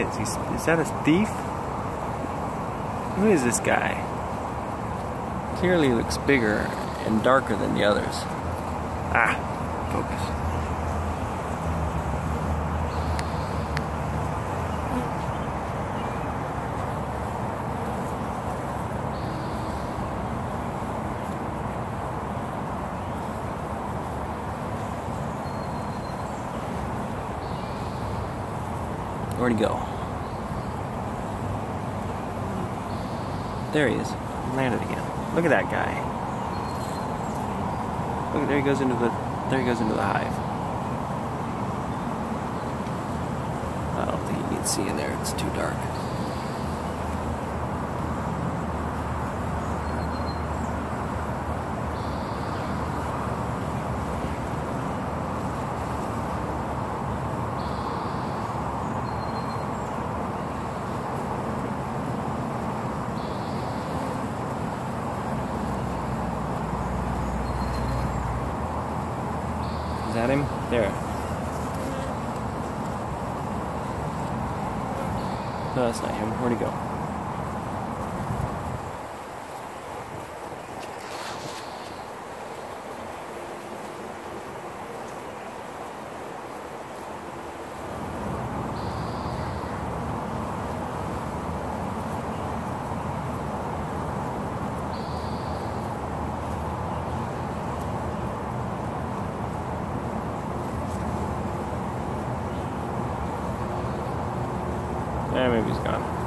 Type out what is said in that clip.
is. Is that a thief? Who is this guy? Clearly looks bigger and darker than the others. Ah, focus. Where'd he go? There he is. Landed again. Look at that guy. Look, there he goes into the hive. I don't think you can see in there. It's too dark. Is that him? There. No, that's not him. Where'd he go? Maybe he's gone.